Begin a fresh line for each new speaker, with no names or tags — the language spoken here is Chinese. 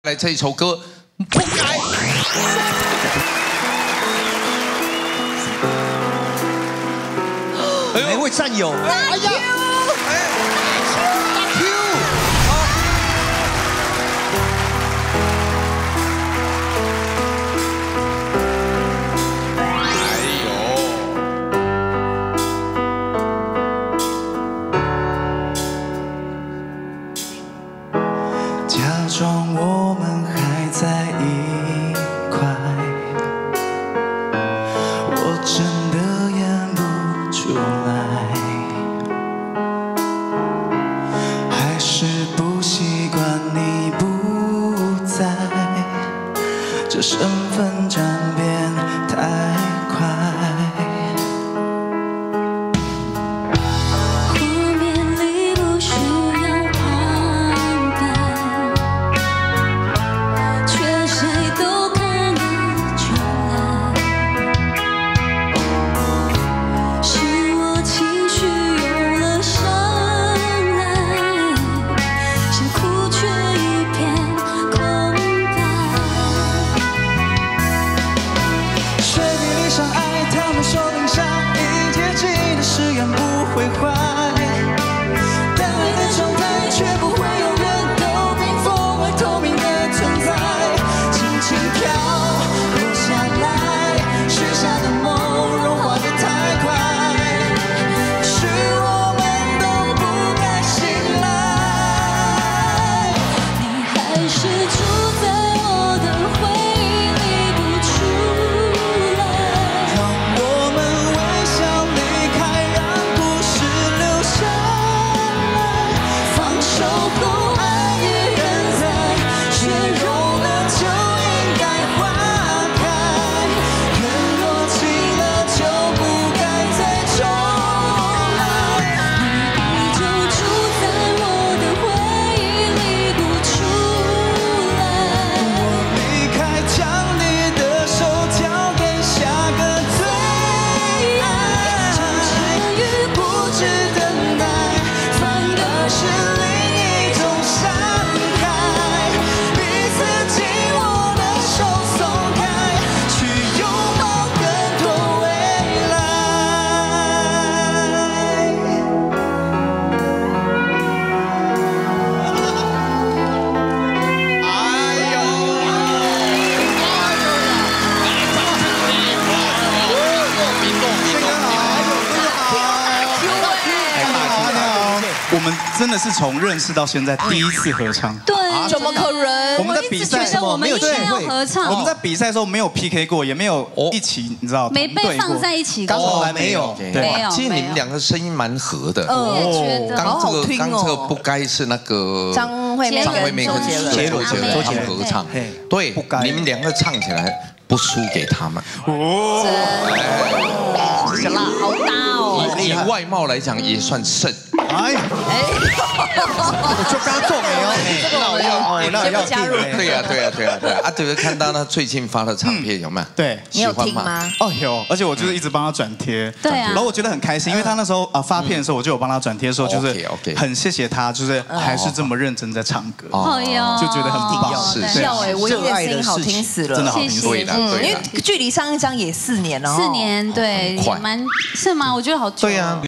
来这一首歌，不改。
哪位战友？哎呀！大 Q！
假装我们还在一块，我真的演不出来，还是不习惯你不在，这身份转变太快。 会坏，但爱的状态却不会永远都冰封而透明的存在，轻轻飘落下来，许下的梦融化得太快，是我们都不该醒来。你还是住在我的回忆里不出来，让我们微笑离开。 守候爱依然在，雪融了就应该花开，缘落尽了就不该再重来。你依旧住在我的回忆里不出来。我离开，将你的手交给下个最爱，成全于不知等待，反而是。
我们真的是从认识到现在第一次合唱，
对，怎么可能？
我们在比赛，
我们一定要合唱。
我们在比赛的时候没有 PK 过，也没有一起，你知道，
没被放在一起过，
从来没有。
没有。
其实你们两个声音蛮合的。
我也觉得。
刚这个不该是那个
张惠妹
和周杰伦合唱，对，你们两个唱起来不输给他们。
哦，谢谢啦，好大哦。
以外貌来讲也算胜。
哎，我就刚做没有，
那我要加入。
对啊，就是看到他最近发的唱片有没有？
对，
你有听吗？
哦有，而且我就是一直帮他转贴。
对啊。
然后我觉得很开心，因为他那时候发片的时候，我就有帮他转贴的时候，就是很谢谢他，就是还是这么认真在唱歌。
哦哟，
就觉得很棒。
是哎，我音乐声音好听死了，
真的好听死了。
因为距离上一张也4年了。
4年，对，蛮是吗？我觉得好久。
对啊。